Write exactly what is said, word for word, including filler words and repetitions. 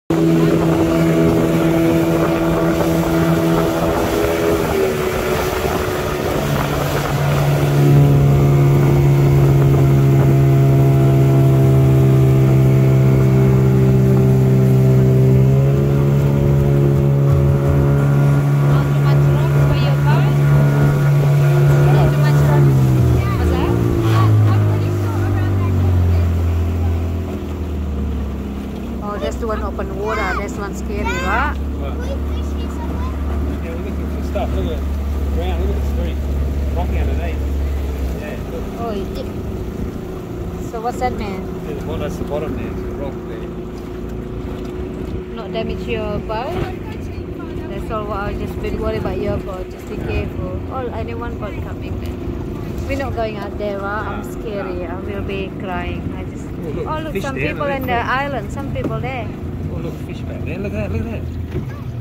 There's the one open water, there's one scary, right? Well, yeah, we're looking for stuff. Look at the ground, look at the street. Rocky underneath. Yeah, look. Oh, it did. So what's that mean? Yeah, well, that's the bottom there, it's a rock there. Not damage your boat? That's all what I've just been worried about your boat. Just be careful. Oh, only one boat coming then. We're not going out there, right? I'm scary. I will be crying. I just. Oh, look, oh look, fish some there, people look, in the look. island. Some people there. Oh, look, fish back there. Look at that, look at that.